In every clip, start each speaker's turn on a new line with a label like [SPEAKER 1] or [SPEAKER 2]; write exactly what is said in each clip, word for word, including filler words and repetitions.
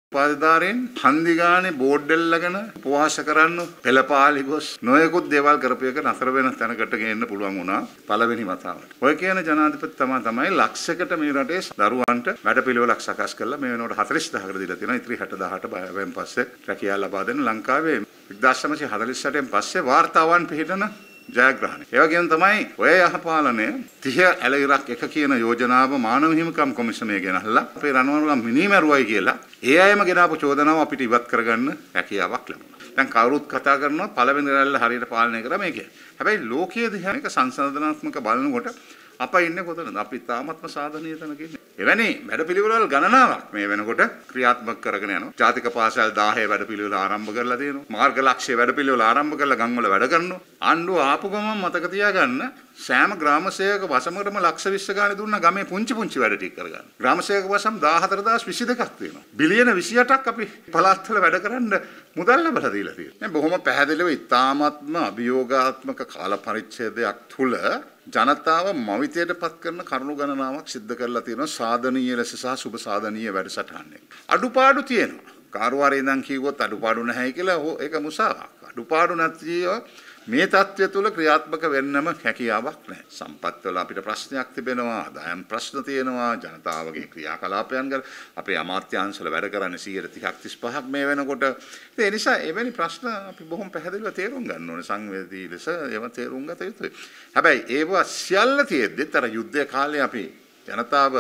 [SPEAKER 1] උපාධිධාරීන් හන්දි ගානේ බෝඩ් එල්ලගෙන උපවාස කරන්න පෙළපාලි ගොස් නොයෙකුත් දේවල් කරපු එක නතර වෙන තැනකට ගේන්න පුළුවන් වුණා පළවෙනි වතාවට. ඔය කියන ජනාධිපතිතුමා තමයි ලක්ෂයකට මේ රටේ දරුවන්ට වැඩපිළිවෙලක් සකස් කරලා මේ වෙනකොට හතළිස් දහසකට දීලා තියෙනවා. ඉතිරි හැට දහසට බයෙන් පස්සේ රැකියාව ලබා දෙන්න ලංකාවේ එක්දාස් නවසිය හතළිස් අටෙන් පස්සේ වාර්තාවන් පිළිටන ජයග්‍රහණය. ඒ වගේම තමයි ඔය යහපාලනය තිහ ඇලවිරක් එක කියන යෝජනාව මානව හිමිකම් කොමිසමේ ගෙනහලා අපේ රණවැරුගම් මිනිමරුවයි කියලා ඒ අයම ගෙනාපු චෝදනාව අපිට ඉවත් කරගන්න හැකියාවක් ලැබුණා. දැන් කවුරුත් කතා කරනවා පළවෙනි රැල්ල හරියට පාලනය කරා මේක. හැබැයි ලෝකීය දිහා මේක සංසන්දනාත්මක බලනකොට අප ඉන්නේ කොතනද? අපි තාමත්ම සාධනීය තැනක ඉන්නේ. එවැනි වැඩපිළිවෙළවල් ගණනාවක් මේ වෙනකොට ක්‍රියාත්මක කරගෙන යනවා. ජාතික පාසල් දහය වැඩපිළිවෙළ ආරම්භ කරලා තියෙනවා. මාර්ග ලක්ෂ්‍ය වැඩපිළිවෙළ ආරම්භ කරලා ගම්වල වැඩ කරනවා. ආණ්ඩුව ආපු ගමන් මතක තියාගන්න සෑම ග්‍රාම සේවක වසමකටම ලක්ෂ විස්ස ගානේ දුන්නා ගමේ පුංචි පුංචි වැඩ ටික කරගන්න. ග්‍රාම සේවක වසම් දාහතර දහස් විසි දෙකක් තියෙනවා. බිලියන විසි අටක් අපි පළාත්වල වැඩ කරන්න මුදල් ලැබලා දීලා තියෙනවා. මේ බොහොම පැහැදිලිව ඉතාමත්ම අභියෝගාත්මක කාල පරිච්ඡේදයක් තුල ජනතාව මවිතයට පත් කරන කරුණු ගණනාවක් සිද්ධ කරලා තියෙනවා සාධනීය ලෙස සහ සුබ සාධනීය වැඩසටහනක්. අඩුපාඩු තියෙනවා. කාර්යාලයේ ඉඳන් කිව්වොත් අඩුපාඩු නැහැ කියලා ඒක මුසාවක්. අඩුපාඩු නැතිව මේ தත්ත්වය තුල ක්‍රියාත්මක වෙන්නම හැකියාවක් නැහැ. සම්පත් වල අපිට ප්‍රශ්නයක් තිබෙනවා, ආදායම් ප්‍රශ්න තියෙනවා, ජනතාවගේ ක්‍රියාකලාපයන් ගැන අපේ අමාත්‍යාංශවල වැඩ කරන්නේ සියයට තිහක් තිස් පහක් මේ වෙනකොට. ඒ නිසා එවැනි ප්‍රශ්න අපි බොහොම පැහැදිලිව තේරුම් ගන්න ඕනේ සංවේදී ලෙස ඒවා තේරුම් ගත යුතුයි. හැබැයි ඒවා සියල්ල තියෙද්දිත් අර යුද්ධ කාලේ අපි ජනතාව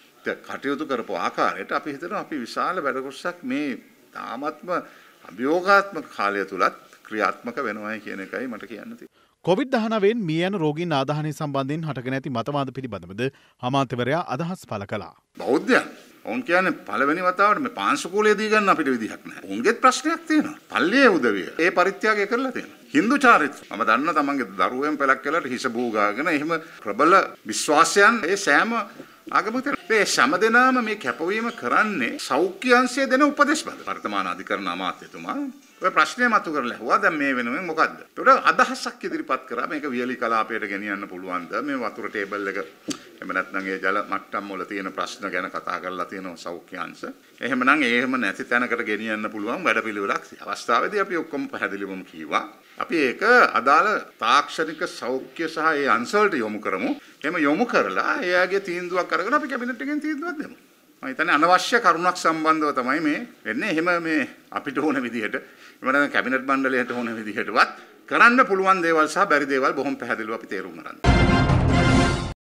[SPEAKER 1] කටයුතු කරපු ආකාරයට අපි හිතනවා අපි විශාල වැඩ කොටසක් මේ තාමත්ම අභියෝගාත්මක කාලය තුලත් ක්‍රියාත්මක වෙනවායි කියන එකයි මට කියන්න තියෙන්නේ.
[SPEAKER 2] කොවිඩ් දහනවයෙන් මිය යන රෝගීන් ආදාහනය සම්බන්ධයෙන් හටගෙන ඇති මතවාද පිළිබඳවද අමාත්‍යවරයා අදහස් පළ කළා.
[SPEAKER 1] බෞද්ධයන් ඔවුන් කියන්නේ පළවෙනි වතාවට මේ පාංශුකූලයේ දී ගන්න අපිට විදිහක් නැහැ. උන්ගෙත් ප්‍රශ්නයක් තියෙනවා. පල්ලියේ උදවිය ඒ පරිත්‍යාගය කරලා තියෙනවා. හින්දු චාරිත්‍ර මම දන්න තමන්ගේ දරුවෙන් පෙලක් කළාට හිස බූ ගාගෙන එහෙම ප්‍රබල විශ්වාසයන් ඒ සෑම ආගමක මේ සෑම දෙනාම මේ කැපවීම කරන්නේ සෞඛ්‍ය අංශය දෙන උපදෙස් බල. වර්තමාන අධිකරණ අමාත්‍යතුමා ඔය ප්‍රශ්නේ මතු කරලා ඇහුවා දැන් මේ වෙනුවෙන් මොකද්ද? ඒකට අදහසක් ඉදිරිපත් කරා මේක වියලි කලාපයට ගෙනියන්න පුළුවන්ද? මේ වතුර ටේබල් එක එහෙම නැත්නම් ඒ ජල මට්ටම් වල තියෙන ප්‍රශ්න ගැන කතා කරලා තියෙනවා සෞඛ්‍ය අංශ. එහෙමනම් එහෙම නැති තැනකට ගෙනියන්න පුළුවන් වැඩපිළිවෙලක්. අවස්ථාවේදී අපි ඔක්කොම පැහැදිලිවම කිව්වා. අපි ඒක අදාළ තාක්ෂණික සෞඛ්‍ය සහ ඒ අංශවලට යොමු කරමු. එහෙම යොමු කරලා එයාගේ තීන්දුවක් අරගෙන අපි කැබිනට් එකෙන් තීන්දුවක් දෙමු. මම හිතන්නේ අනවශ්‍ය කරුණක් සම්බන්ධව තමයි මේ වෙන්නේ. එහෙම මේ අපිට ඕන විදිහට එහෙම නැත්නම් කැබිනට් මණ්ඩලයට ඕන විදිහටවත් කරන්න පුළුවන් දේවල් සහ බැරි දේවල් බොහොම පැහැදිලිව අපි තේරුම් ගන්නවා.